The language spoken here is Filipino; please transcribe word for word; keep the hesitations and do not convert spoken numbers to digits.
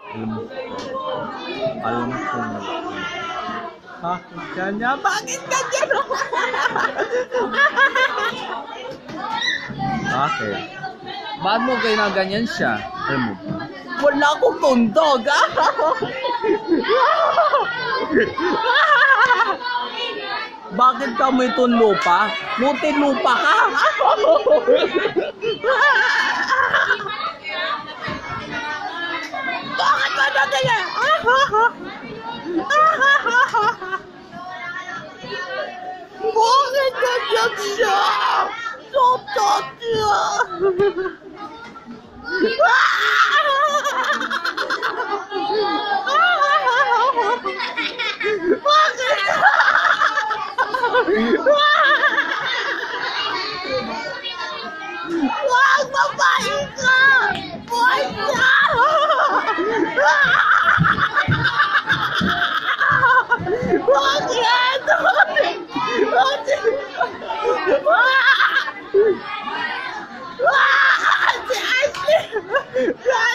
Alam mo, alam mo kung bakit ganyan? Bakit ganyan? Bakit? Bakit mo ginaganyan siya? Alam mo ba? Wala akong tundog! Bakit ka mo itong lupa? Mutin lupa ka! Bakit ba na ganyan? Bakit ganyan siya? Totot siya! Bakit? Wag, babae ka! Buhay siya! Bakit? Bakit? Ah! Ah! Si Ashley!